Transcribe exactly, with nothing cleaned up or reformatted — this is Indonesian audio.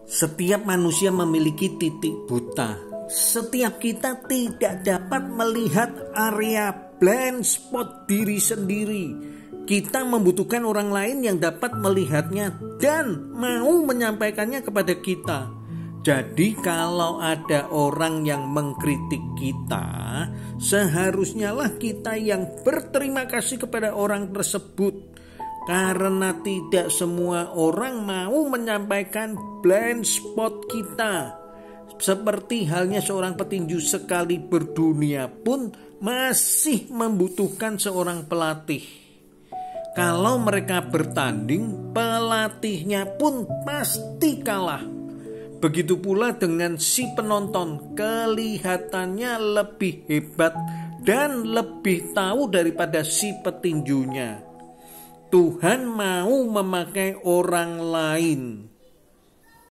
Setiap manusia memiliki titik buta. Setiap kita tidak dapat melihat area blind spot diri sendiri. Kita membutuhkan orang lain yang dapat melihatnya dan mau menyampaikannya kepada kita. Jadi kalau ada orang yang mengkritik kita, seharusnya lah kita yang berterima kasih kepada orang tersebut. Karena tidak semua orang mau menyampaikan blind spot kita. Seperti halnya seorang petinju sekali berdunia pun masih membutuhkan seorang pelatih. Kalau mereka bertanding, pelatihnya pun pasti kalah. Begitu pula dengan si penonton, kelihatannya lebih hebat dan lebih tahu daripada si petinjunya. Tuhan mau memakai orang lain